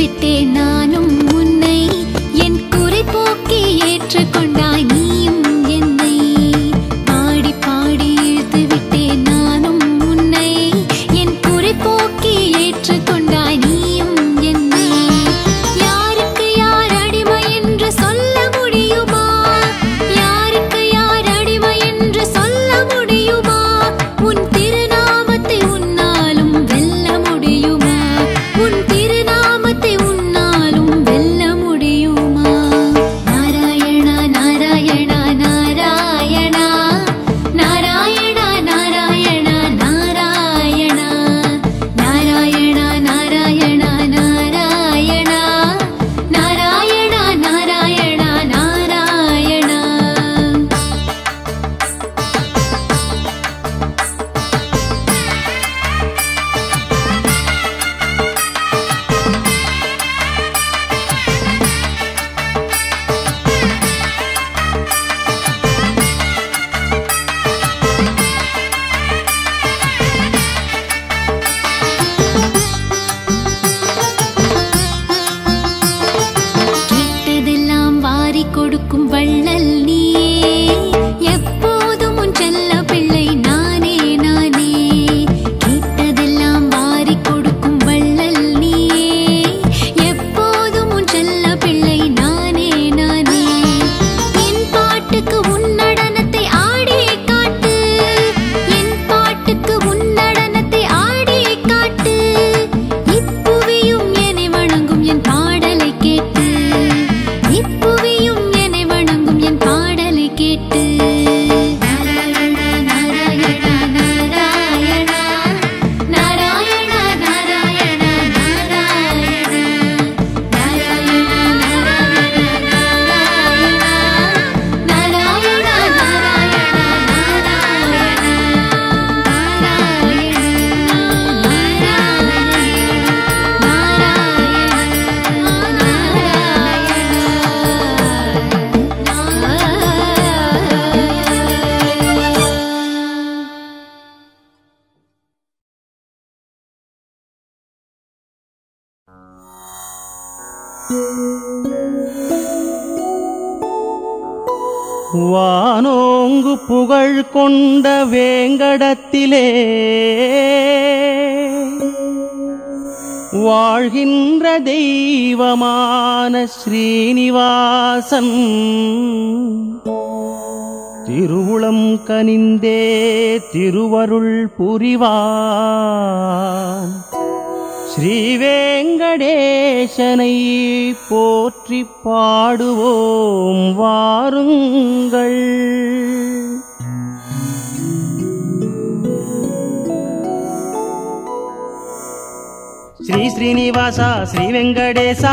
விட்டேன் நானும் உன்னை என் குறை போக்கி ஏற்றுக்கொண்டாய் நீயும் என்னை பாடி பாடி இழுத்து விட்டேன் நானும் உன்னை என் குறை போக்கி ஏற்றுக்கொண்டாய் நீயும் என்னை யாருக்கு யார் அடிமை என்று சொல்ல முடியுமா யாருக்கு யார் அடிமை என்று சொல்ல முடியுமா உன் திருநாமத்தை உன்னாலும் வெல்ல முடியுமா உன் திருநாமத்தை உன்னாலும் வெல்ல முடியுமா நாராயணா நாராயணா நாராயணா நாராயணா நாராயணா நாராயணா நாராயணா நாராயணா நாராயணா நாராயணா நாராயணா நாராயணா கேட்டதெல்லாம் வாரி கொடுக்கும் வள்ளல் நீயே எப்போதும் உன் செல்ல பிள்ளை நானே நானே கேட்டதெல்லாம் வாரி கொடுக்கும் வள்ளல் நீயே எப்போதும் உன் செல்ல பிள்ளை நானே நானே என் பாட்டுக்கு உன் நடனத்தை ஆடியே காட்டு என் பாட்டுக்கு உன் நடனத்தை ஆடியே காட்டு இப்புவியும் என்னை வணங்கும் என் பாடலை கேட்டு இப்புவியும் என்னை வணங்கும் என் பாடலை கேட்டு நாராயணா நாராயணா நாராயணா நாராயணா நாராயணா நாராயணா நாராயணா நாராயணா வானோங்கு புகழ் கொண்ட வேங்கடத்திலே வாழ்கின்ற தெய்வமான ஸ்ரீனிவாசன் திருவுளம் கனிந்தே திருவருள் புரிவான் ஸ்ரீவேங்கடேசனை போற்றி பாடுவோம் வாருங்கள். श्री श्रीनिवास श्री वेंकटेश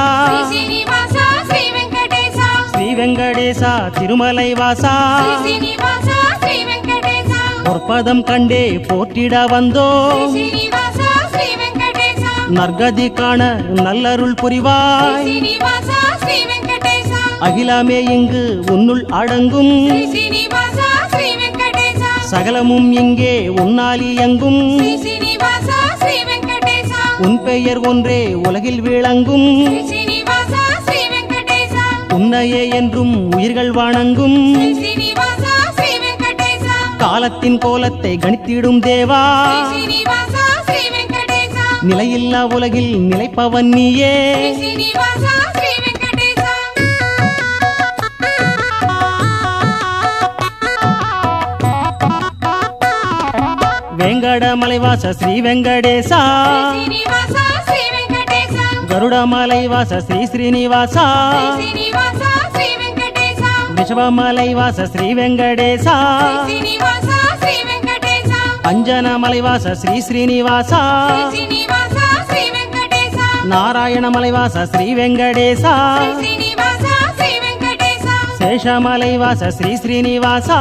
श्री वेंकटेश तिरुमलै वासा பொற்பதம் கண்டே போற்றிட வந்தோம் நற்கதி காண நல்லருள் புரிவாய் அகிலமே இங்கு உன்னுள் அடங்கும் சகலமும் இங்கே உன்னால் இயங்கும் உன் பெயர் ஒன்றே உலகில் விளங்கும் உன்னையே என்றும் உயிர்கள் வணங்கும் காலத்தின் கோலத்தை கணித்திடும் தேவா நிலையில்லா உலகில் நிலைப்பவன் நீயே वेंकटमलैवास श्री वेंकटेश गरुडमलैवास श्री श्रीनिवास वृषभमलैवास श्री वेंकटेश अंजनमलैवास श्री श्रीनिवास नारायणमलैवास श्री वेंकटेश शेषमलैवास श्री श्रीनिवास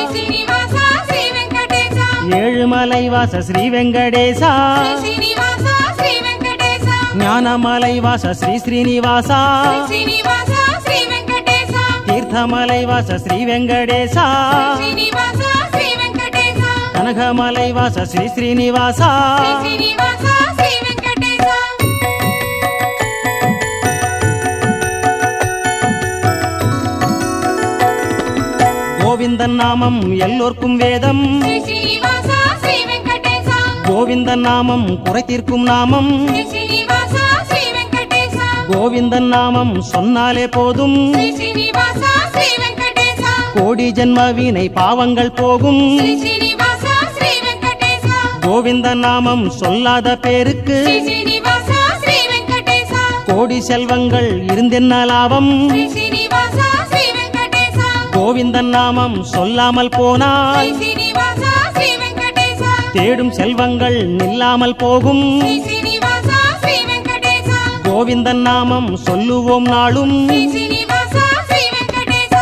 ஏழுமலைவாச ஸ்ரீ வெங்கடேச ஞானமலைவாச ஸ்ரீ ஸ்ரீனிவாச தீர்த்தமலைவாச ஸ்ரீ வெங்கடேச கனகமலைவாச ஸ்ரீ ஸ்ரீனிவாச கோவிந்தன் நாமம் எல்லோர்க்கும் வேதம் ஸ்ரீ ஸ்ரீனிவாச ஸ்ரீ வெங்கடேச கோவிந்தன் நாமம் குறை தீர்க்கும் நாமம் ஸ்ரீ ஸ்ரீனிவாச ஸ்ரீ வெங்கடேச கோவிந்தன் நாமம் சொன்னாலே போதும் ஸ்ரீ ஸ்ரீனிவாச ஸ்ரீ வெங்கடேச கோடி ஜென்ம வீணை பாவங்கள் போகும் ஸ்ரீ ஸ்ரீனிவாச ஸ்ரீ வெங்கடேச கோவிந்தன் நாமம் சொல்லாத பேருக்கு ஸ்ரீ ஸ்ரீனிவாச ஸ்ரீ வெங்கடேச கோடி செல்வங்கள் இருந்தென்ன லாபம் ஸ்ரீ ஸ்ரீனிவாச ஸ்ரீ வெங்கடேச கோவிந்தன் நாமம் சொல்லாமல் போனால் ஸ்ரீ ஸ்ரீனிவாச ஸ்ரீ வெங்கடேச தேடும் செல்வங்கள் நில்லாமல் போகும் ஸ்ரீ ஸ்ரீனிவாச ஸ்ரீ வெங்கடேச கோவிந்தன் நாமம் சொல்லுவோம் நாளும் ஸ்ரீ ஸ்ரீனிவாச ஸ்ரீ வெங்கடேச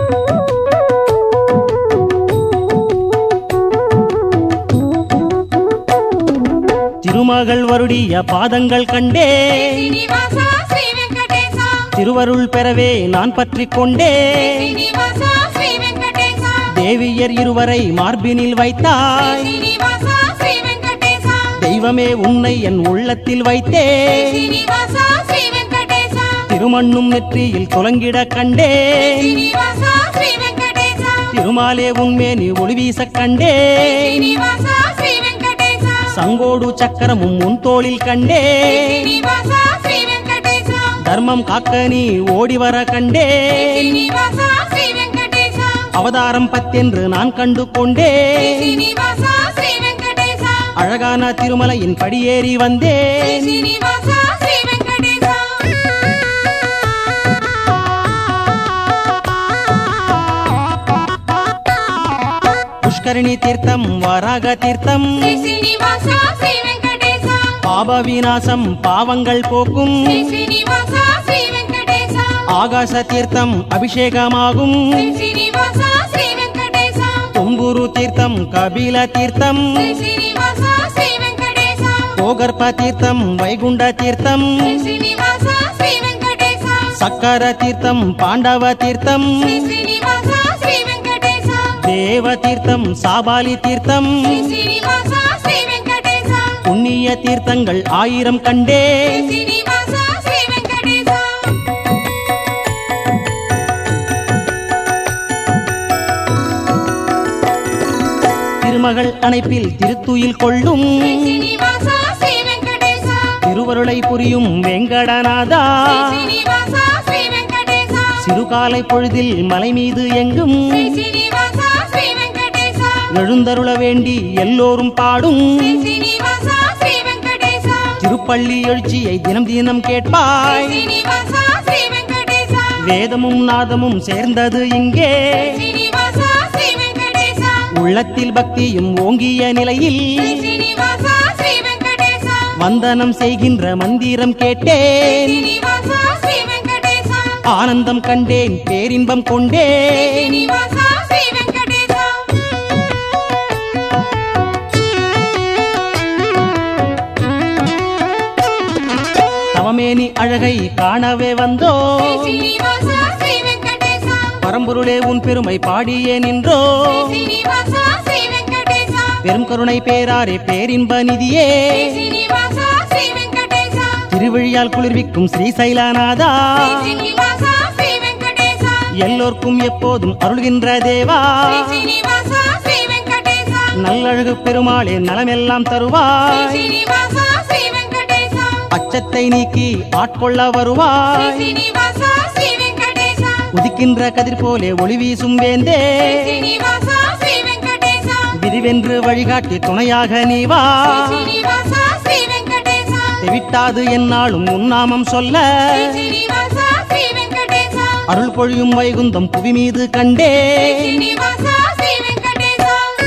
திருமகள் வருடிய பாதங்கள் கண்டே ஸ்ரீனிவாச ஸ்ரீ வெங்கடேச திருவருள் பெறவே நான் பற்றிக் கொண்டே ஸ்ரீனிவாச ஸ்ரீ வெங்கடேச தேவியர் இருவரை மார்பினில் வைத்தாய் ஸ்ரீனிவாச ஸ்ரீ வெங்கடேச தெய்வமே உன்னை என் உள்ளத்தில் வைத்தே ஸ்ரீனிவாச ஸ்ரீ வெங்கடேச திருமண்ணும் நெற்றியில் துலங்கிட கண்டே ஸ்ரீனிவாச ஸ்ரீ வெங்கடேச திருமாலே உன்மேனி ஒளி வீசக் கண்டே ஸ்ரீனிவாச ஸ்ரீ வெங்கடேச சங்கோடு சக்கரமும் உன் தோளில் கண்டே ஸ்ரீனிவாச ஸ்ரீ வெங்கடேச தர்மம் காக்க நீ ஓடி வர கண்டே ஸ்ரீனிவாச ஸ்ரீ வெங்கடேச அவதாரம் பத்தென்று நான் கண்டு கொண்டே ஸ்ரீனிவாச ஸ்ரீ வெங்கடேச அழகான திருமலையின் படியேறி வந்தேன் ஸ்ரீனிவாச ஸ்ரீ வெங்கடேச புஷ்கரணி தீர்த்தம் வராக தீர்த்தம் ஸ்ரீ ஸ்ரீனிவாச ஸ்ரீ வெங்கடேச பாப விநாசம் பாவங்கள் போக்கும் ஸ்ரீ ஸ்ரீனிவாச ஸ்ரீ வெங்கடேச ஆகாச தீர்த்தம் அபிஷேகமாகும் ஸ்ரீ ஸ்ரீனிவாச ஸ்ரீ வெங்கடேச தும்புரு தீர்த்தம் கபில தீர்த்தம் ஸ்ரீ ஸ்ரீனிவாச ஸ்ரீ வெங்கடேச கோகர்ப தீர்த்தம் வைகுண்ட தீர்த்தம் ஸ்ரீ ஸ்ரீனிவாச ஸ்ரீ வெங்கடேச சக்கர தீர்த்தம் பாண்டவ தீர்த்தம் ஸ்ரீ ஸ்ரீனிவாச ஸ்ரீ வெங்கடேச தேவ தீர்த்தம் சாபாலி தீர்த்தம் ஸ்ரீ ஸ்ரீனிவாச ஸ்ரீ வெங்கடேச புண்ணிய தீர்த்தங்கள் 1000 கண்டே ஸ்ரீ ஸ்ரீனிவாச ஸ்ரீ வெங்கடேச திருமகள் அணைப்பில் திருத்துயில் கொள்ளும் ஸ்ரீ ஸ்ரீனிவாச ஸ்ரீ வெங்கடேச திருவருளை புரியும் வெங்கடநாதா ஸ்ரீ ஸ்ரீனிவாச ஸ்ரீ வெங்கடேச சிறுகாலை பொழுதில் மலை மீது எங்கும் ஸ்ரீ ஸ்ரீனிவாச ஸ்ரீ வெங்கடேச எழுந்தருள வேண்டி எல்லோரும் பாடும் ஸ்ரீ ஸ்ரீனிவாச ஸ்ரீ வெங்கடேச திருப்பள்ளி எழுச்சியை தினம் தினம் கேட்பாய் ஸ்ரீனிவாச ஸ்ரீ வெங்கடேச வேதமும் நாதமும் சேர்ந்தது இங்கே ஸ்ரீனிவாச ஸ்ரீ வெங்கடேச உள்ளத்தில் பக்தியும் ஓங்கிய நிலையில் ஸ்ரீனிவாச ஸ்ரீ வெங்கடேச வந்தனம் செய்கின்ற மந்திரம் கேட்டேன் ஸ்ரீனிவாச ஸ்ரீ வெங்கடேச ஆனந்தம் கண்டேன் பேரின்பம் கொண்டேன் ஸ்ரீனிவாச ஸ்ரீ வெங்கடேச தவமேனி அழகை காணவே வந்தோ ஸ்ரீனிவாச ஸ்ரீ வெங்கடேச பரம்பொருளே உன் பெருமை பாடியே நின்றோ ஸ்ரீனிவாச ஸ்ரீ வெங்கடேச பெரும் கருணை பேராரே பேரின்ப நிதியே ஸ்ரீனிவாச ஸ்ரீ வெங்கடேச திருவிழியால் குளிர்விக்கும் ஸ்ரீசைலநாதா ஸ்ரீனிவாச ஸ்ரீ வெங்கடேச எல்லோர்க்கும் எப்போதும் அருள்கின்ற தேவா ஸ்ரீனிவாச ஸ்ரீ வெங்கடேச நல்லழகு பெருமாளே நலமெல்லாம் தருவாய் ஸ்ரீனிவாச ஸ்ரீ வெங்கடேச அச்சத்தை நீக்கி ஆட்கொள்ள வருவாய் ஸ்ரீனிவாச ஸ்ரீ வெங்கடேச உதிக்கின்ற கதிர் போலே ஒளி வீசும் வேந்தே ஸ்ரீனிவாச ஸ்ரீ வெங்கடேச விரிவென்று வழிகாட்டி துணையாக நீ வா ஸ்ரீனிவாச ஸ்ரீ வெங்கடேச தெவிட்டாது என்னாலும் உன்னாமம் சொல்ல ஸ்ரீனிவாச ஸ்ரீ வெங்கடேச அருள் பொழியும் வைகுந்தம் புவி மீது கண்டே ஸ்ரீனிவாச ஸ்ரீ வெங்கடேச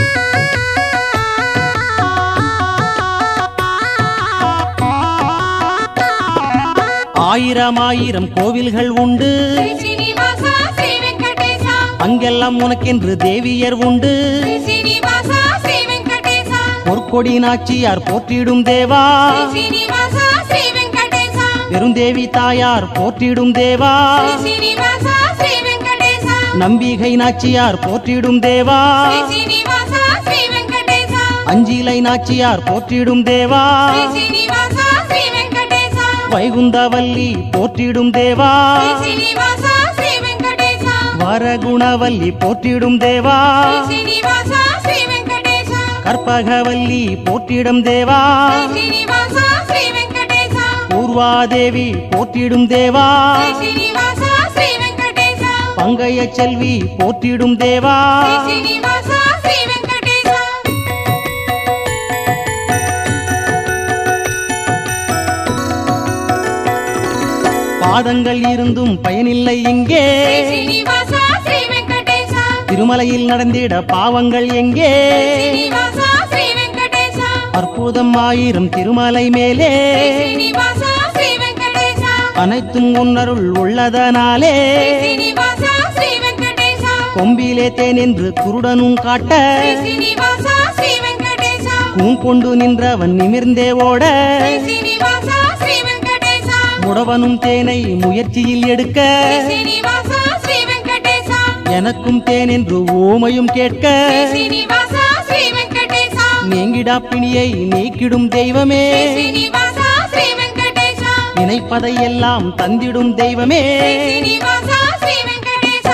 ஆயிரம் ஆயிரம் கோவில்கள் உண்டு ஸ்ரீனிவாச ஸ்ரீ வெங்கடேச அங்கெல்லாம் உனக்கென்று தேவியர் உண்டு ஸ்ரீனிவாச ஸ்ரீ வெங்கடேச பொற்கொடி நாச்சியார் போற்றிடும் தேவா ஸ்ரீனிவாச ஸ்ரீ வெங்கடேச பெருந்தேவி தாயார் போற்றிடும் தேவா ஸ்ரீனிவாச ஸ்ரீ வெங்கடேச நம்பிகை நாச்சியார் போற்றிடும் தேவா ஸ்ரீனிவாச ஸ்ரீ வெங்கடேச அஞ்சிலை நாச்சியார் போற்றிடும் தேவா ஸ்ரீனிவாச ஸ்ரீ வெங்கடேச வைகுந்தவல்லி போற்றிடும் தேவா ஸ்ரீனிவாச ஸ்ரீ வெங்கடேச வரகுணவல்லி போற்றிடும் தேவா శ్రీనివాస శ్రీ వెంకటేశ கற்பகவல்லி போற்றிடும் தேவா శ్రీనివాస శ్రీ వెంకటేశ பூர்வாதேவி போற்றிடும் தேவா శ్రీనివాస శ్రీ వెంకటేశ பங்கைய செல்வி போற்றிடும் தேவா శ్రీనివాస శ్రీ వెంకటేశ பாதங்கள் இருந்தும் பயனில்லை இங்கே శ్రీనివాస శ్రీ వెంకటేశ திருமலையில் நடந்திட பாவங்கள் எங்கே శ్రీనివాస శ్రీ వెంకటేశ அற்புதம் ஆயிரம் திருமலை மேலே శ్రీనివాస శ్రీ వెంకటేశ அனைத்தும் உன்னருள் உள்ளதனாலே శ్రీనివాస శ్రీ వెంకటేశ கொம்பிலே தேனென்று குருடனும் காட்ட శ్రీనివాస శ్రీ వెంకటేశ கொண்டு நின்றவன் நிமிர்ந்தே ஓட శ్రీనివాస శ్రీ వెంకటేశ முடவனும் தேனை முயற்சியில் எடுக்க శ్రీనివాస శ్రీ వెంకటేశ எனக்கும் தேனென்று ஓமையும் கேட்க శ్రీనివాస శ్రీ వెంకటేశ நீங்கிடா பிணியை நீக்கிடும் தெய்வமே శ్రీనివాస శ్రీ వెంకటేశ நினைப்பதையெல்லாம் தந்திடும் தெய்வமே శ్రీనివాస శ్రీ వెంకటేశ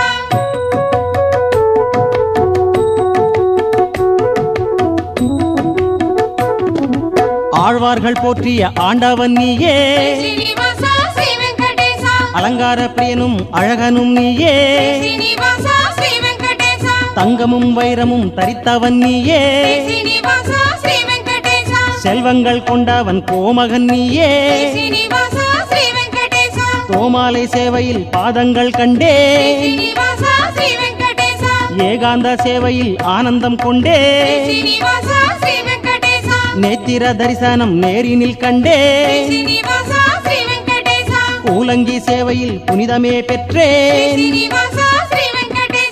ஆழ்வார்கள் போற்றிய ஆண்டவன் நீயே శ్రీనివాస శ్రీ వెంకటేశ அலங்கார பிரியனும் அழகனும் நீயே శ్రీనివాస శ్రీ వెంకటేశ தங்கமும் வைரமும் தரித்தவன் நீயே శ్రీనివాస శ్రీ వెంకటేశ செல்வங்கள் கொண்டவன் கோமகன் நீயே శ్రీనివాస శ్రీ వెంకటేశ தோமாலை சேவையில் பாதங்கள் கண்டே శ్రీనివాస శ్రీ వెంకటేశ ஏகாந்த சேவையில் ஆனந்தம் கொண்டே శ్రీనివాస శ్రీ వెంకటేశ நேத்திர தரிசனம் நேரினில் கண்டே శ్రీనివాస శ్రీ వెంకటేశ கூலங்கி சேவையில் புனிதமே பெற்றேன் శ్రీనివాస శ్రీ వెంకటేశ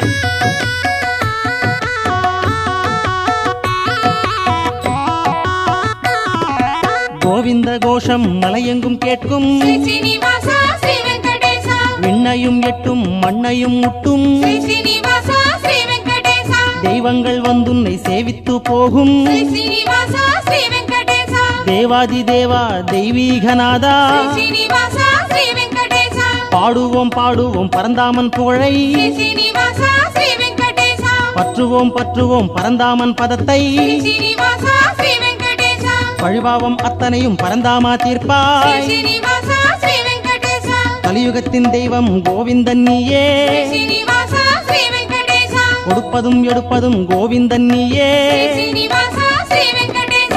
கோவிந்த கோஷம் மலையெங்கும் கேட்கும் శ్రీనివాస శ్రీ వెంకటేశ விண்ணையும் எட்டும் மண்ணையும் முட்டும் శ్రీనివాస శ్రీ వెంకటేశ தெய்வங்கள் வந்துன்னை சேவித்து போகும் శ్రీనివాస శ్రీ వెంకటేశ தேவாதி தேவா தெய்வீகநாதா శ్రీనివాస శ్రీ వెంకటేశ பாடுவோம் பாடுவோம் பரந்தாமன் புகழை శ్రీనివాస శ్రీ వెంకటేశ பற்றுவோம் பற்றுவோம் பரந்தாமன் பதத்தை శ్రీనివాస శ్రీ వెంకటేశ பழிபாவம் அத்தனையும் பரந்தாமா தீர்ப்பாய் శ్రీనివాస శ్రీ వెంకటేశ கலியுகத்தின் தெய்வம் கோவிந்தன் நீயே శ్రీనివాస శ్రీ వెంకటేశ கொடுப்பதும் எடுப்பதும் கோவிந்தன் நீயே శ్రీనివాస శ్రీ వెంకటేశ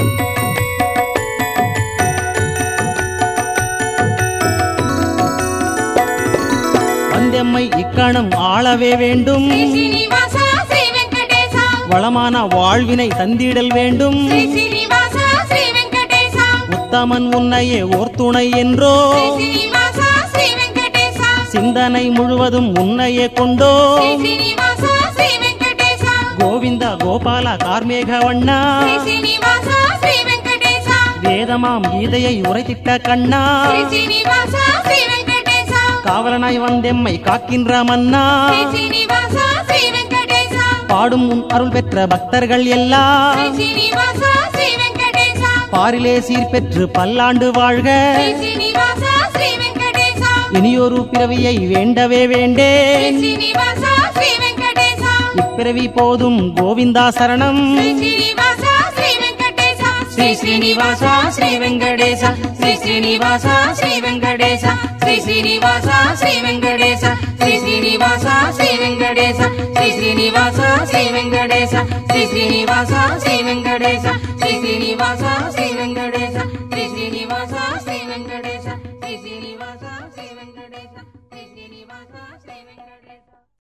வந்தெம்மை இக்கணம் ஆளவே வேண்டும் శ్రీనివాస శ్రీ వెంకటేశ வளமான வாழ்வினை தந்திடல் வேண்டும் శ్రీనివాస శ్రీ వెంకటేశ உத்தமன் உன்னையே ஓர் துணை என்றோ శ్రీనివాస శ్రీ వెంకటేశ சிந்தனை முழுவதும் உன்னையே கொண்டோ శ్రీనివాస శ్రీ వెంకటేశ கோவிந்த கோபால கார்மேக வண்ணா శ్రీనివాస శ్రీ వెంకటేశ வேதமாம் கீதையை உரைத்திட்ட கண்ணா శ్రీనివాస శ్రీ వెంకటేశ காவலனாய் வந்தெம்மை காக்கின்ற மன்னா శ్రీనివాస శ్రీ వెంకటేశ பாடும் உன் அருள் பெற்ற பக்தர்கள் எல்லாம் శ్రీనివాస శ్రీ వెంకటేశ பாரிலே சீர் பெற்று பல்லாண்டு வாழ்க శ్రీనివాస శ్రీ వెంకటేశ இனியொரு பிறவியை வேண்டவே வேண்டேன் శ్రీనివాస శ్రీ వెంకటేశ இப்பிறவி போதும் கோவிந்தா சரணம் శ్రీనివాస శ్రీ వెంకటేశ శ్రీ శ్రీనివాస శ్రీ వెంకటేశ శ్రీ శ్రీనివాస శ్రీ వెంకటేశ శ్రీ శ్రీనివాస శ్రీ వెంకటేశ శ్రీ శ్రీనివాస శ్రీ వెంకటేశ శ్రీ శ్రీనివాస శ్రీ వెంకటేశ శ్రీ శ్రీనివాస శ్రీ వెంకటేశ శ్రీ శ్రీనివాస శ్రీ వెంకటేశ శ్రీ శ్రీనివాస శ్రీ వెంకటేశ శ్రీ శ్రీనివాస శ్రీ వెంకటేశ శ్రీ శ్రీనివాస శ్రీ వెంకటేశ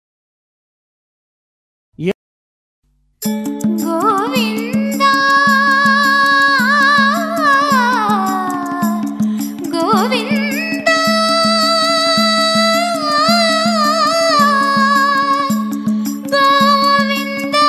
గోవిందా గోవిందా గోవిందా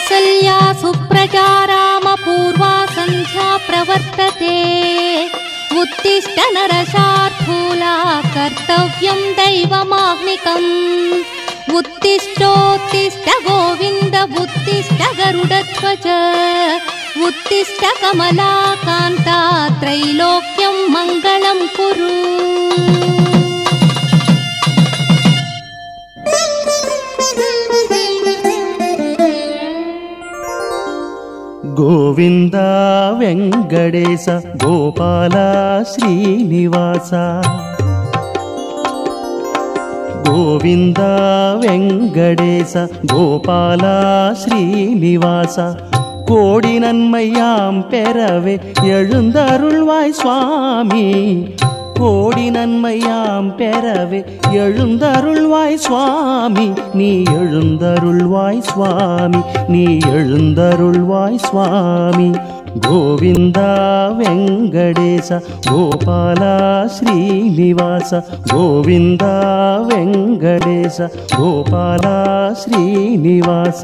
कौसल्या सुप्रजा रामपूर्वा सन्ध्या प्रवर्तते उत्तिष्ठ नरशार्दूला कर्तव्यं दैवमाह्निकम् उत्तिष्ठोत्तिष्ठ गोविन्द उत्तिष्ठ गरुडध्वज उत्तिष्ठ कमलाकान्ता त्रैलोक्यं मङ्गलं कुरु। गोविन्द वेङ्कटेश गोपाल श्रीनिवास गोविन्द वेङ्कटेश गोपाल श्रीनिवास கோடி நன்மையாம் பெறவே எழுந்தருள்வாய் சுவாமி கோடி நன்மையாம் பெறவே எழுந்தருள்வாய் சுவாமி நீ எழுந்தருள்வாய் சுவாமி நீ எழுந்தருள்வாய் சுவாமி கோவிந்த வெங்கடேச கோபால ஸ்ரீனிவாச கோவிந்த வெங்கடேச கோபால ஸ்ரீனிவாச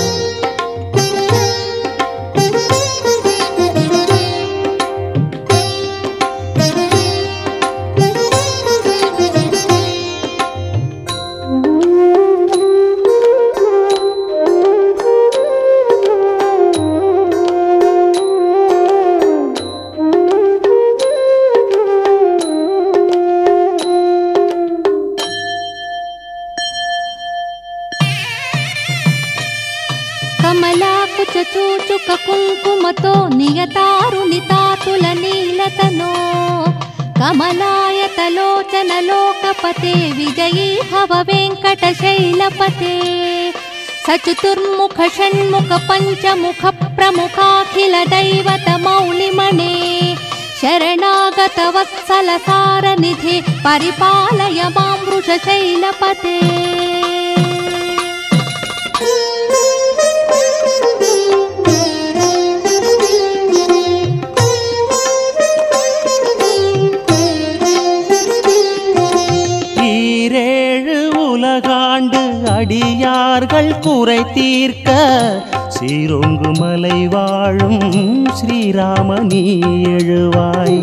चूचुक कुङ्कुमतो नियतारुणितातुल नीलतनो कमलायतलोचन लोकपते विजयी भव वेङ्कटशैलपते सचतुर्मुख षण्मुख पञ्चमुख प्रमुखाखिल दैवत मौलिमणे शरणागत वत्सल सारनिधे परिपालय मां वृषशैलपते। அடியார்கள் குறை தீர்க்க சீரோங்கு மலை வாழும் ஸ்ரீராமனி எழுவாய்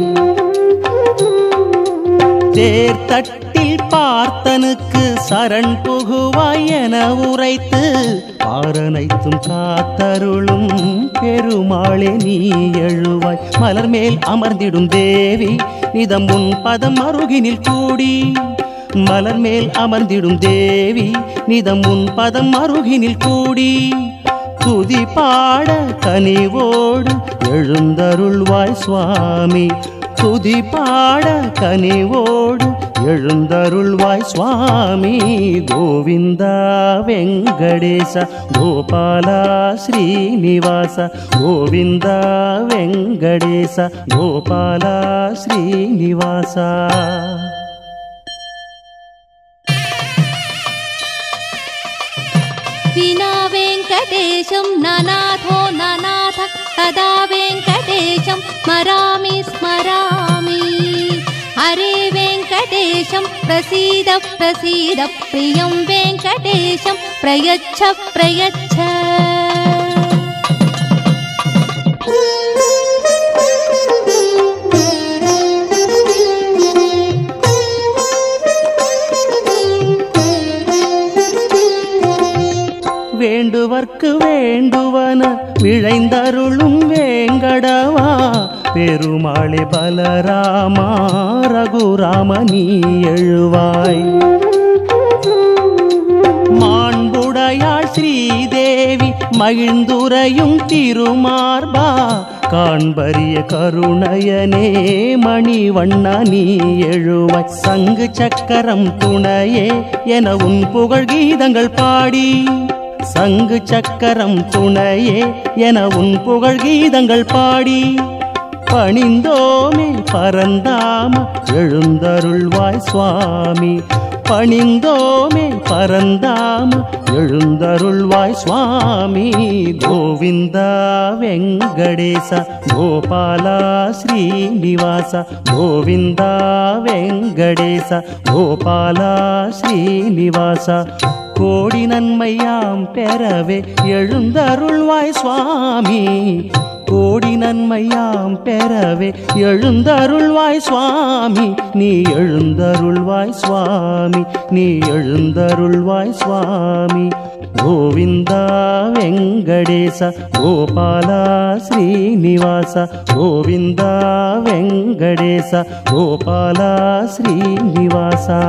தேர்தட்டில் பார்த்தனுக்கு சரண் புகுவாய் என உரைத்து பாரனைத்தும் காத்தருளும் பெருமாளே நீ எழுவாய் மலர் மேல் அமர்ந்திடும் தேவி நிதம் உன் பதம் அருகினில் கூடி மலர் மேல் அமர்ந்திடும் தேவி நிதம் உன் பதம் அருகினில் கூடி துதி பாட கனிவோடு எழுந்தருள்வாய் சுவாமி துதி பாட கனிவோடு எழுந்தருள்வாய் சுவாமி கோவிந்த வெங்கடேச கோபால ஸ்ரீனிவாச கோவிந்த வெங்கடேச கோபால ஸ்ரீனிவாச विना वेङ्कटेशं ननाथो ननाथ तदा वेङ्कटेशं स्मरामि स्मरामि हरे वेङ्कटेशं प्रसीद प्रसीद प्रियं वेङ्कटेशं प्रयच्छ प्रयच्छ। வேண்டுவர்க்கு வேண்டுவன விழைந்தருளும் வேங்கடவா பெருமாளே பலராமா ரகுராம நீ எழுவாய் மாண்புடையாள் ஸ்ரீதேவி மகிழ்ந்துரையும் திருமார்பா காண்பரிய கருணையனே மணிவண்ணா நீ எழுவாய் சங்கு சக்கரம் துணையே என உன் புகழ் கீதங்கள் பாடி சங்கு சக்கரம் துணையே என உன் புகழ் கீதங்கள் பாடி பணிந்தோமே பரந்தாம எழுந்தருள்வாய் சுவாமி பணிந்தோமே பரந்தாம எழுந்தருள்வாய் சுவாமி கோவிந்த வெங்கடேச கோபால ஸ்ரீனிவாச கோவிந்த வெங்கடேச கோபால ஸ்ரீனிவாச கோடி நன்மையாம் பெறவே எழுந்தருள்வாய் சுவாமி. கோடி நன்மையாம் பெறவே எழுந்தருள்வாய் சுவாமி. நீ எழுந்தருள்வாய் சுவாமி, நீ எழுந்தருள்வாய் சுவாமி. கோவிந்தா வெங்கடேச கோபாலா ஸ்ரீனிவாச. கோவிந்தா வெங்கடேச கோபாலா ஸ்ரீனிவாசா.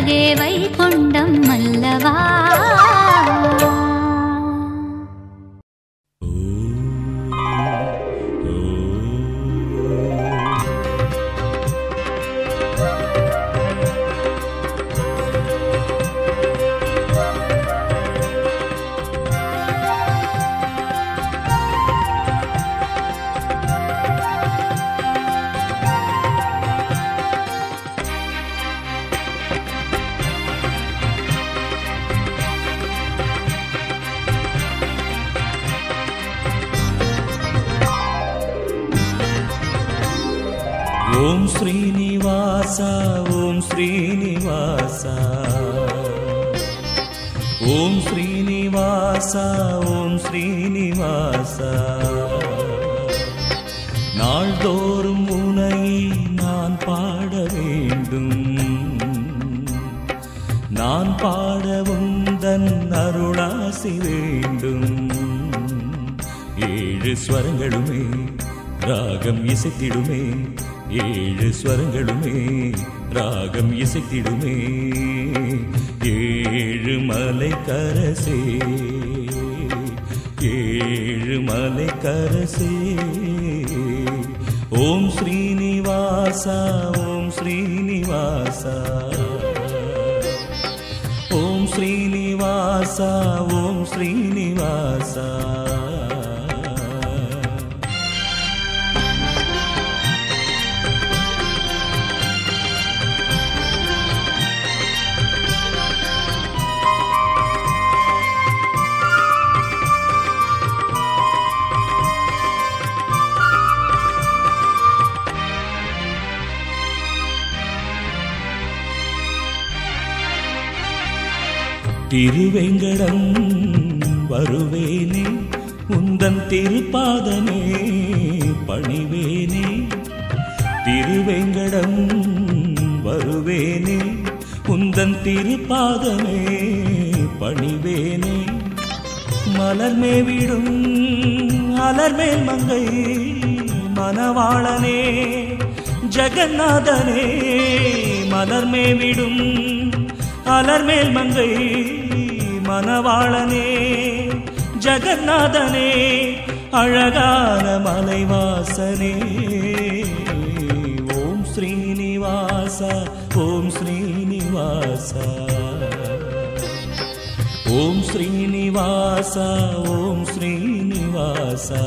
அழகே வைகுண்டம் அல்லவா. ஓம் ஸ்ரீனிவாசா ஓம் ஸ்ரீனிவாசா ஓம் ஸ்ரீனிவாசா ஓம் ஸ்ரீனிவாசா. நாள்தோறும் உனை நான் பாட வேண்டும், நான் பாடவும் தன் அருளாசி வேண்டும். ஏழு ஸ்வரங்களுமே ராகம் இசைத்திடுமே, ஏழு ஸ்வரங்களுமே ராகம் இசைத்திடுமே. ஏழு மலை கரசே, ஏழு மலை கரசே. ஓம் ஸ்ரீனிவாசா ஓம் ஸ்ரீனிவாசா ஓம் ஸ்ரீனிவாசா ஓம் ஸ்ரீனிவாசா. திருவேங்கடம் வருவேனே, உந்தன் திருப்பாதமே பணிவேனே. திருவேங்கடம் வருவேனே, உந்தன் திருப்பாதமே பணிவேனே. மலர்மேவிடும் அலர்மேல் மங்கை மணவாளனே ஜெகநாதனே. மலர்மேவிடும் அலர்மேல் மங்கை மணவாளனே ஜெகநாதனே. அழகான மலைவாசனே. ஓம் ஸ்ரீனிவாசா ஓம் ஸ்ரீனிவாசா ஓம் ஸ்ரீனிவாசா ஓம் ஸ்ரீனிவாசா.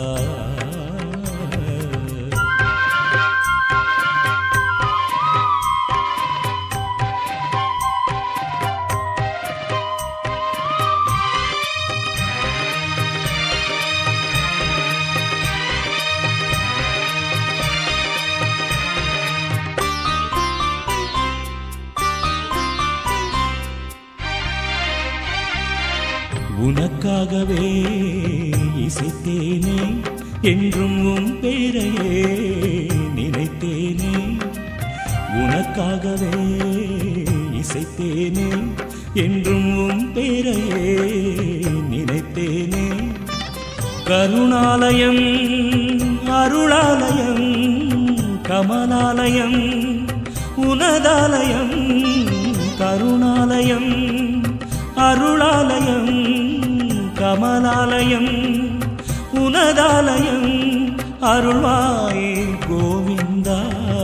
உனக்காகவே இசைத்தேனே, என்றும் உன் பேரையே நினைத்தேனே. உனக்காகவே இசைத்தேனே, என்றும் உன் பேரையே நினைத்தேனே. கருணாலயம் அருளாலயம் கமலாலயம் உனதாலயம். கருணாலயம் அருளாலயம் கமலாலயம் உனதாலயம். அருள்வாயே கோவிந்தா.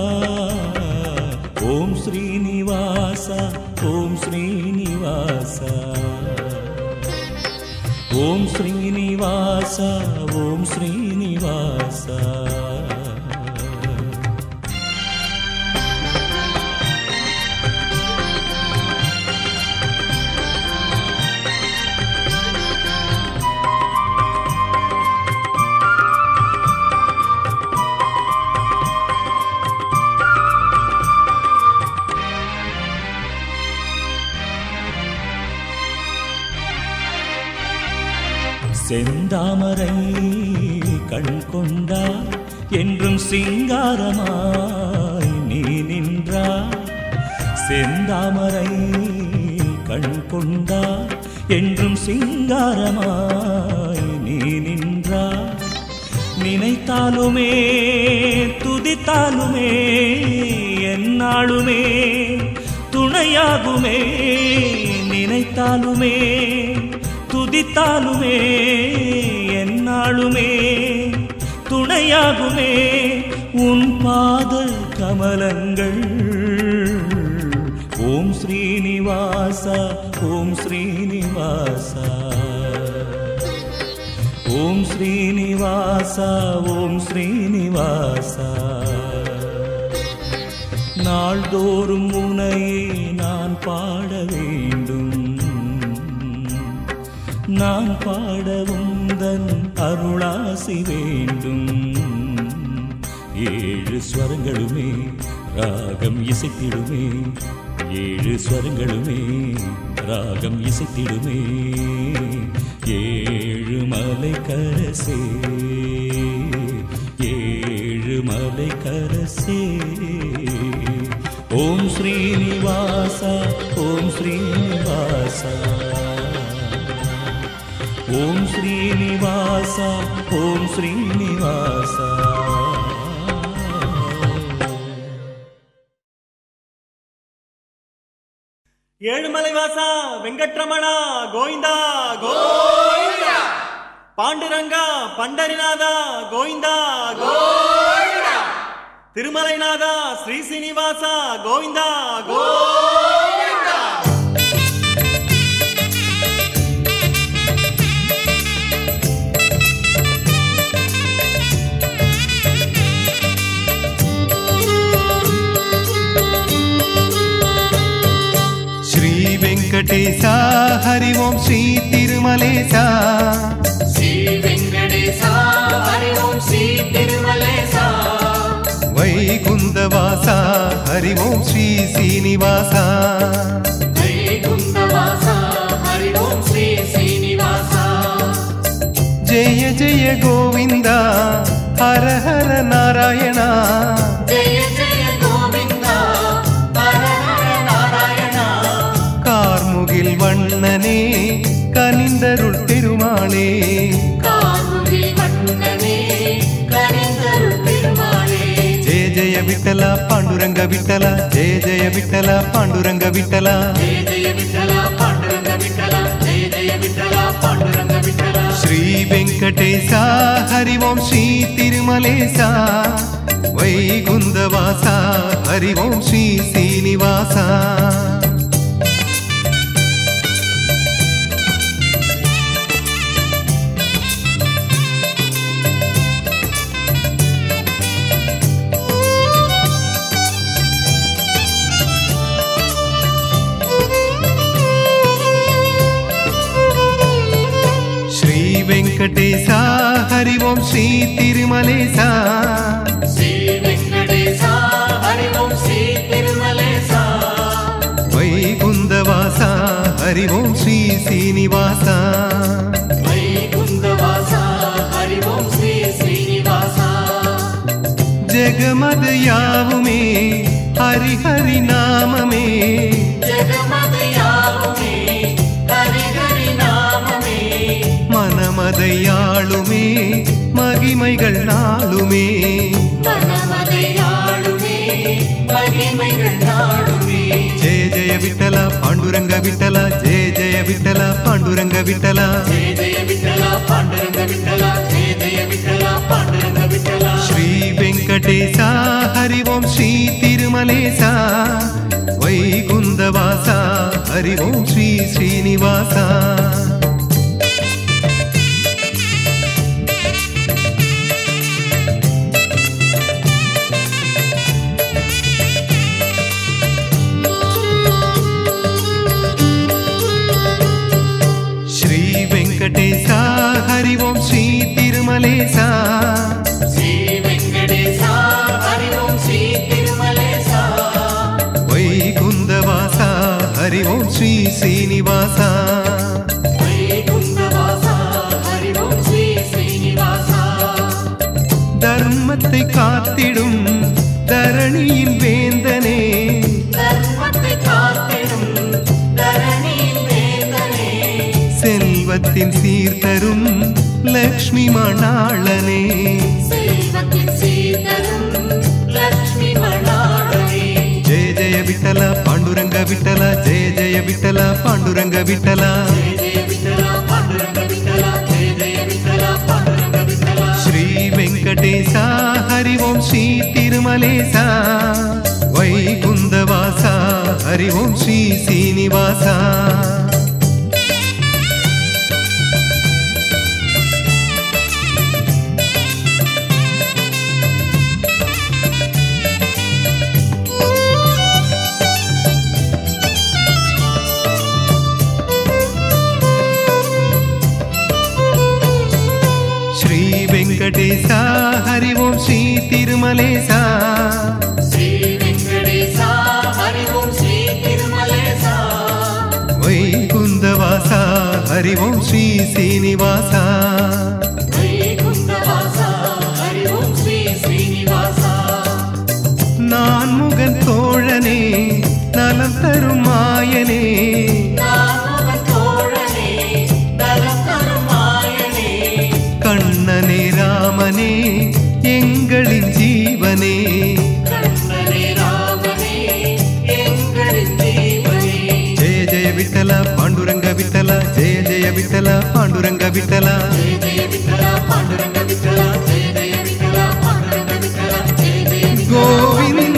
ஓம் ஸ்ரீனிவாசா ஓம் ஸ்ரீனிவாசா ஓம் ஸ்ரீனிவாசா ஓம் ஸ்ரீனிவாசா. செந்தாமரை கண் கொண்டார் என்றும் சிங்காரமாய் நீ நின்றார். செந்தாமரை கண் கொண்டார் என்றும் சிங்காரமாய் நீ நின்றார். நினைத்தாலுமே துதித்தாலுமே என்னாலுமே துணை துணையாகுமே நினைத்தாலுமே துதித்தாலுமே என்னாலுமே துணையாகுமே உன் பாத கமலங்கள். ஓம் ஸ்ரீனிவாசா ஓம் ஸ்ரீனிவாசா ஓம் ஸ்ரீனிவாசா ஓம் ஸ்ரீனிவாசா. நாள்தோறும் உனையே நான் பாட வேண்டும், நான் பாடவும் தன் அருளாசி வேண்டும். ஏழு ஸ்வரங்களுமே ராகம் இசைத்திடுமே, ஏழு ஸ்வரங்களுமே ராகம் இசைத்திடுமே. ஏழு மலை கரசே ஏழு மலை கரசே. ஓம் ஸ்ரீனிவாசா ஓம் ஸ்ரீனிவாசா ஓம் ஸ்ரீனிவாசா ஓம் ஸ்ரீனிவாசா. ஏழுமலைவாசா வெங்கட்ரமணா கோவிந்தா கோவிந்தா. பாண்டுரங்கா பண்டரிநாதா கோவிந்தா கோவிந்தா. திருமலைநாதா ஸ்ரீ சீனிவாசா கோவிந்தா கோவிந்தா. వెంకటేశ హరి ఓం శ్రీ తిరుమలేశ. శ్రీ వెంకటేశ హరి ఓం శ్రీ తిరుమలేశ. వైకుంఠవాస హరి ఓం శ్రీ శ్రీనివాస. వైకుంఠవాస హరి ఓం శ్రీ శ్రీనివాస. జయ జయ గోవింద హర హర నారాయణ. జయ జయ గోవింద హర హర నారాయణ. கார்முகில் வண்ணனே கனிந்தருள் பெருமாளே. கார்முகில் வண்ணனே கனிந்தருள் பெருமாளே. ஜெய ஜெய விட்டல பாண்டுரங்க விட்டல, ஜெய ஜெய விட்டல பாண்டுரங்க விட்டல. ஜெய ஜெய விட்டல பாண்டுரங்க விட்டல, ஜெய ஜெய விட்டல பாண்டுரங்க விட்டல. ஸ்ரீ வெங்கடேச ஹரி ஓம் ஸ்ரீ திருமலேச. வைகுந்தவாச ஹரி ஓம் ஸ்ரீ சீனிவாச. వెంకటేశ హరి ఓం శ్రీ తిరుమలేశ. శ్రీ వెంకటేశ హరి ఓం శ్రీ తిరుమలేశ. వైకుంఠవాస హరి ఓం శ్రీ శ్రీనివాస. వైకుంఠవాస హరి ఓం శ్రీ శ్రీనివాస. జగమద యావుమే హరి హరి నామమే. జగమద యావుమే హరి హరి నామమే. மனமதையாளுமே மகிமைகள் நாளுமே. மனமதையாளுமே மகிமைகள் நாளுமே. ஜெய ஜெய விட்டல பாண்டுரங்க விட்டல, ஜெய ஜெய விட்டல பாண்டுரங்க விட்டல. ஜெய ஜெய விட்டல பாண்டுரங்க விட்டல, ஜெய ஜெய விட்டல பாண்டுரங்க விட்டல. ஸ்ரீ வெங்கடேச ஹரி ஓம் ஸ்ரீ திருமலேச. வைகுந்தவாச ஹரி ஓம் ஸ்ரீ ஸ்ரீனிவாச. వెంకటేశ హరి ఓం శ్రీ తిరుమలేశ. శ్రీ వెంకటేశ హరి ఓం శ్రీ తిరుమలేశ. వైకుంఠవాస హరి ఓం శ్రీ శ్రీనివాస. వైకుంఠవాస హరి ఓం శ్రీ శ్రీనివాస. தர்மத்தை காத்திடும் தரணியின் வேந்தனே. தர்மத்தை காத்திடும் தரணியின் வேந்தனே. செல்வத்தின் சீர்தரும் லக்ஷ்மி மணாளனே. செல்வத்தின் சீர்தரும் லக்ஷ்மி மணாளனே. ஜெய ஜெய விட்டல విఠల పాండురంగ విఠల జయ జయ విఠల పాండురంగ విఠల శ్రీ వెంకటేశ హరి ఓం శ్రీ తిరుమలేశ వైకుందవాస హరి ఓం శ్రీ శ్రీనివాస వెంకటేశ హరి ఓం శ్రీ తిరుమలేశ శ్రీ వెంకటేశ హరి ఓం శ్రీ తిరుమలేశ వైకుందవాస హరి ఓం శ్రీ శ్రీనివాస వైకుందవాస హరి ఓం శ్రీ శ్రీనివాస நான்முகன் தோழனே நலம் தரும் மாயனே கண்ணனே ராமனே எங்களின் ஜீவனே ஜெய ஜெய விட்டல பாண்டுரங்க விட்டல ஜெய ஜெய விட்டல பாண்டுரங்க விட்டல கோவிந்த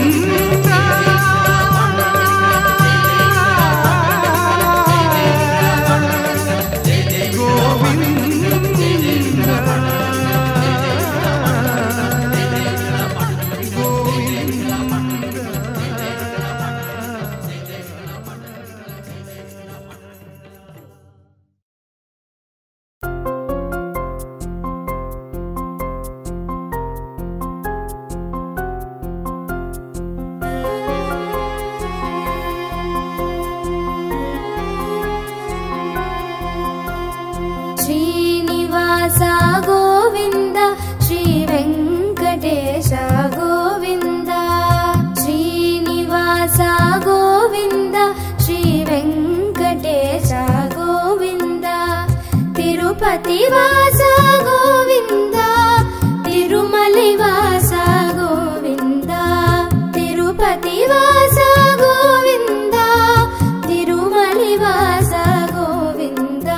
तिरुपतिवासा गोविंदा तिरुमलैवासा गोविंदा तिरुपतिवासा गोविंदा तिरुमलैवासा गोविंदा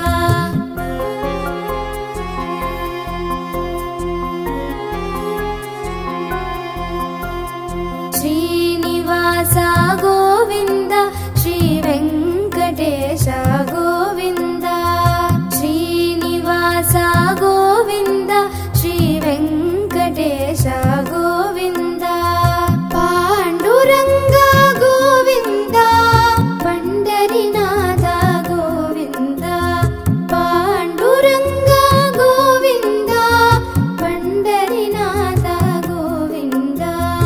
श्रीनिवासा गोविंदा श्री वेंकटेश गोविंदा गोविंद श्री वेंकटेश गोविंद पांडुरंग गोविंद पंडरीनाथ गोविंद पांडुरंग गोविंद पंडरीनाथ गोविंद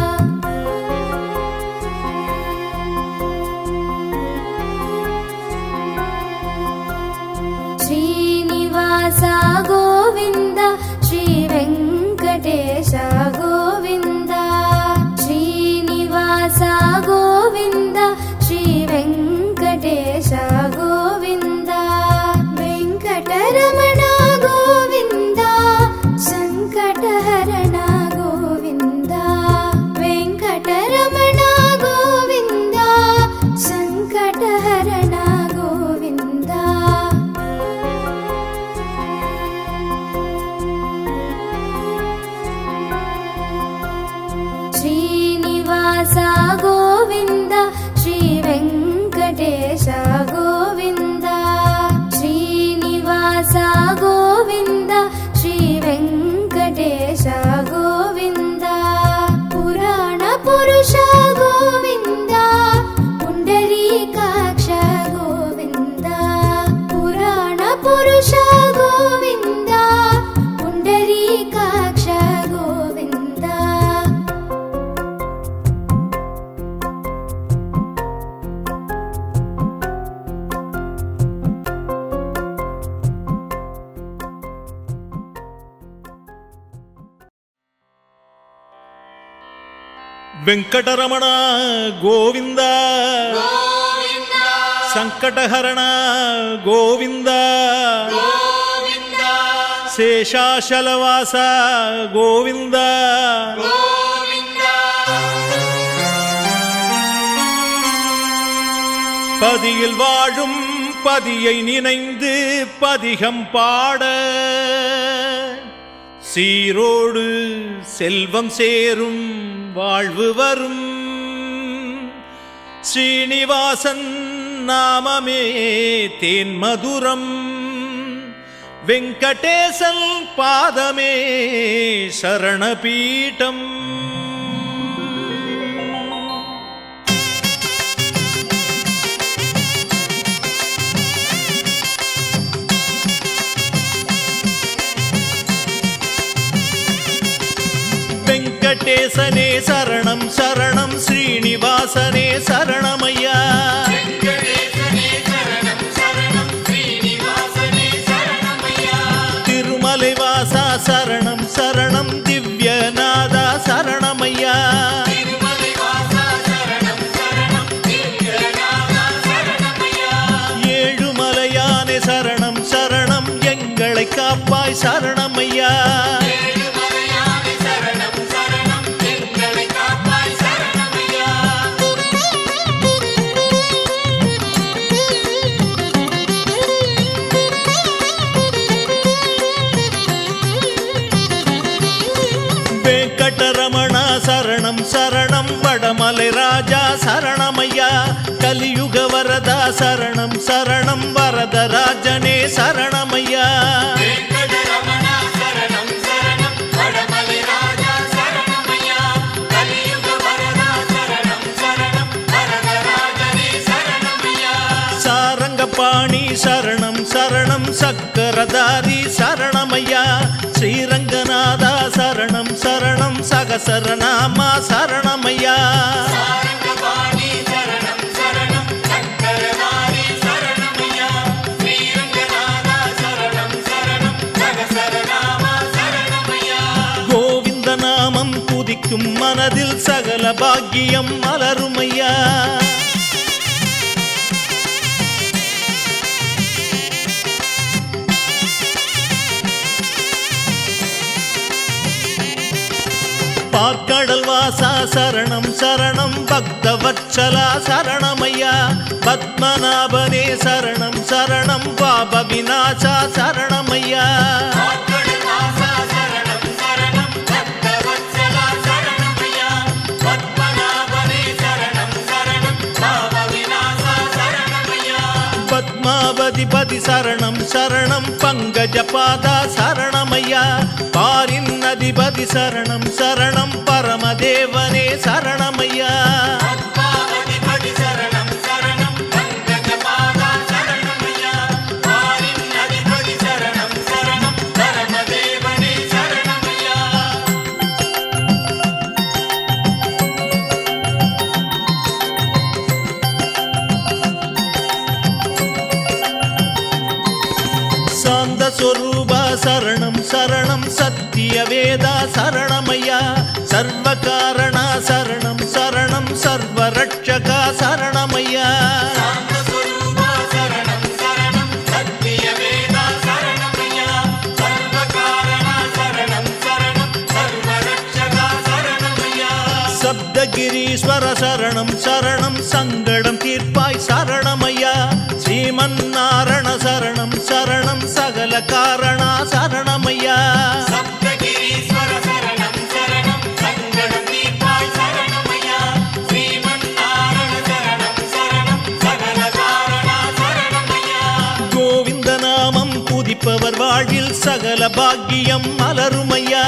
श्रीनिवासा गोविंद श्री वेंकटेश गोविंद श्रीनिवासा गोविंद श्री वेंकटेश गोविंद वेंकटरमण गोविंद संकटहरण गोविंद वेंकटरमण गोविंद संकटहरण गोविंद श्रीनिवासा गोविंद श्री वेंकटेश गोविंद श्रीनिवासा गोविंद श्री वेंकटेश गोविंद पुराण पुरुष गोविंद पुंडरीकाक्ष गोविंद पुराण पुरुष गोविंद पुंडरीकाक्ष गोविंद వెంకటరమణ గోవింద సంకటహరణ గోవింద శేషాచలవాస గోవింద. பதியில் வாழும் பதியை நினைந்து பதிகம் பாட சீரோடு செல்வம் சேரும் வாழ்வு வரும். ஸ்ரீனிவாசன் நாமமே தேன் மதுரம், வெங்கடேசன் பாதமே சரணபீடம். வெங்கடேசனே சரணம் சரணம், ஸ்ரீனிவாசனே சரணமையா. திருமலை வாசா சரணம் சரணம், திவ்யநாதா சரணமையா. ஏழுமலையானே சரணம் சரணம், எங்களை காப்பாய் சரணமையா. வெங்கடரமணா சரணம் சரணம், வடமலை ராஜா சரணமையா. கலியுக வரதா சரணம் சரணம், வரதராஜனே சரணமையா. சாரங்கபாணி சரணம் சரணம், சக்கரதாரி சரணமையா. ஸ்ரீரங்கநாதா சரணம் சரணம், சகசரநாமா சரணமையா. கோவிந்த நாமம் துதிக்கும் மனதில் சகல பாக்கியம் மலருமையா. பாற்கடல் வாசா சரணம் சரணம், பக்தவத்சலா சரணமையா. பத்மநாபனே சரணம் சரணம், பாப விநாசா சரணமையா. பத்மாவதிபதி சரணம் சரணம், பங்கஜபாதா சரணமையா. பாரின் அதிபதி சரணம் சரணம், பரமதேவனே சரணமையா. சாந்த சொரூபா சரணம் சரணம், சத்திய வேதா சரணமையா. சர்வகாரணா சரணம் சரணம், சர்வரட்சகா சரணமையா. சப்தகிரீஸ்வர சரணம் சரணம், சங்கடம் தீர்ப்பாய் சரணமையா. ஸ்ரீமன்னாராயண சரணம் சரணம், சகல காரணா சரணமையா. கோவிந்த நாமம் துதிப்பவர் வாழ்வில் சகல பாக்கியம் மலருமையா.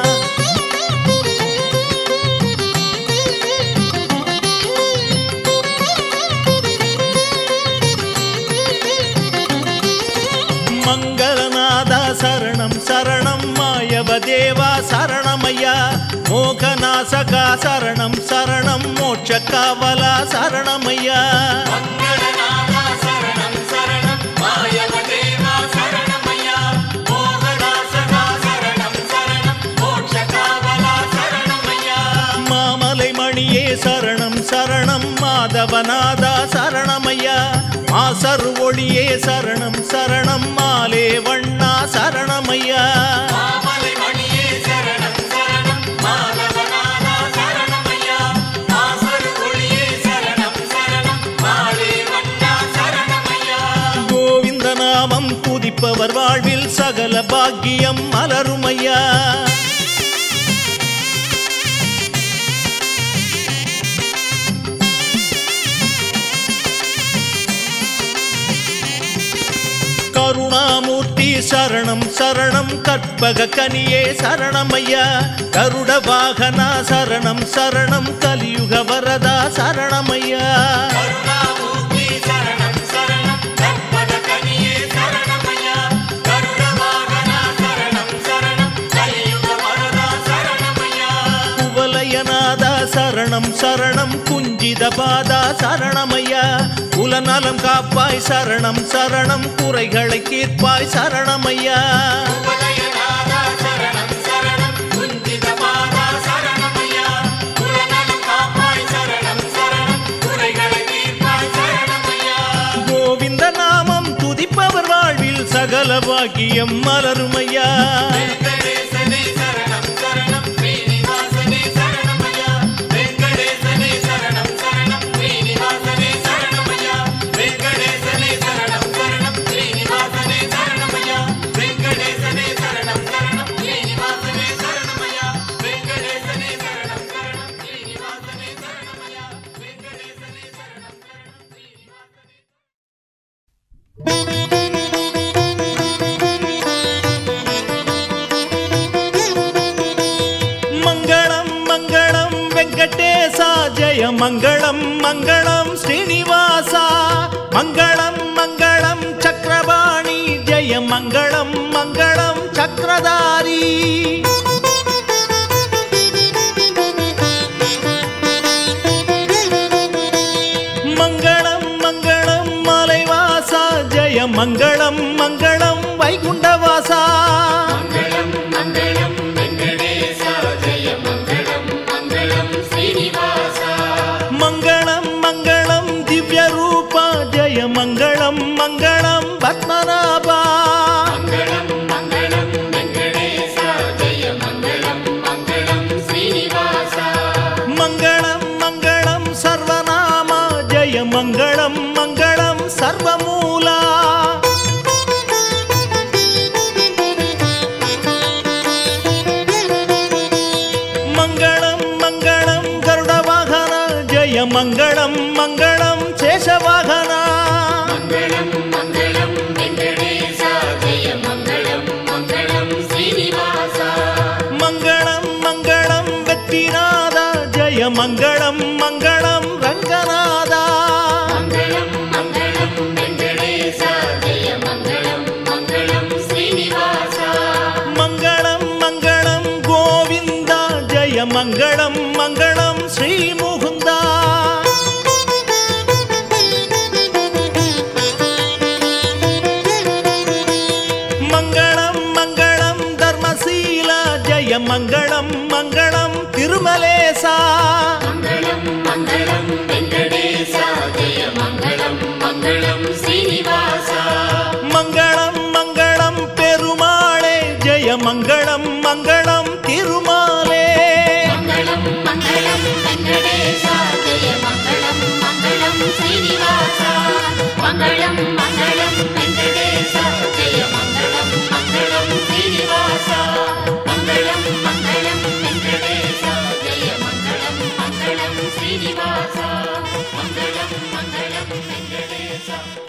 மங்களநாதா சரணம் சரணம், மாயவதேவா சரணமையா. மோகநாசகா சரணம் சரணம், மோட்சகாவலா சரணமையா. மாமலை மணியே சரணம் சரணம், மாதவநாதா சரணமையா. மாசர் ஒளியே சரணம் சரணம், மாலே வண்ணா சரணமையா. மாதவநாதா சரணம் சரணம், மாதவநாதா சரணமையா. மாசர் ஒளியே சரணம் சரணம், மாலே வண்ணா நாமம் துதிப்பவர் வாழ்வில் சகல பாக்கியம் மலருமையா. கருணாமூர்த்தி சரணம் சரணம் கற்பக கனியே சரணமையா. கருட வாகனா சரணம் சரணம் கலியுக வரதா சரணமையா. சரணம் சரணம் குஞ்சித பாதா சரணமையா. குலநலம் காப்பாய் சரணம் சரணம் குறைகளை தீர்ப்பாய் சரணமையா. கோவிந்த நாமம் துதிப்பவர் வாழ்வில் சகல பாக்கியம் மலருமையா. ஜய மங்களம் மங்களம் ஸ்ரீனிவாசா. மங்களம் மங்களம் சக்கரபாணி ஜய மங்களம் மங்களம் சக்கரதாரி. மங்களம் மங்களம் மலைவாசா ஜய மங்களம் மங்களம் வைகுண்டவாசா. மங்களம் மங்களம் பத்மநாபா. மங்களம் மங்களம் சர்வநாமா ஜய மங்களம் மங்களம் சர்வமூலா. மங்களம் மங்களம் கருட வாகனா ஜய மங்களம் மங்களம் சேஷவாகனா. மங்களம் மங்களம் வெற்றிநாதா ஜய மங்களம் மங்களம் ரங்கநாதா. மங்களம் மங்களம் கோவிந்தா ஜய மங்களம் மங்களம் ஸ்ரீ முகுந்தா. மங்களம் மங்களம் தர்மசீலா ஜய மங்களம் மங்களம் திருமலேசா. மங்களம் மங்களம் வெங்கடேசா ஜய மங்களம் மங்களம் ஸ்ரீனிவாசா. மங்களம் மங்களம் பெருமாளே ஜய மங்களம் மங்களம் திருமாலே. மங்களம் மங்களம் வெங்கடேசா ஜய மங்களம் மங்களம் ஸ்ரீனிவாசா. மங்களம் மங்களம் வெங்கடேசா ஜய மங்களம் மங்களம் ஸ்ரீனிவாசா. மங்களம் மங்களம் வெங்கடேசா ஜய மங்களம் மங்களம் ஸ்ரீனிவாசா. மங்களம் மங்களம் வெங்கடேசா.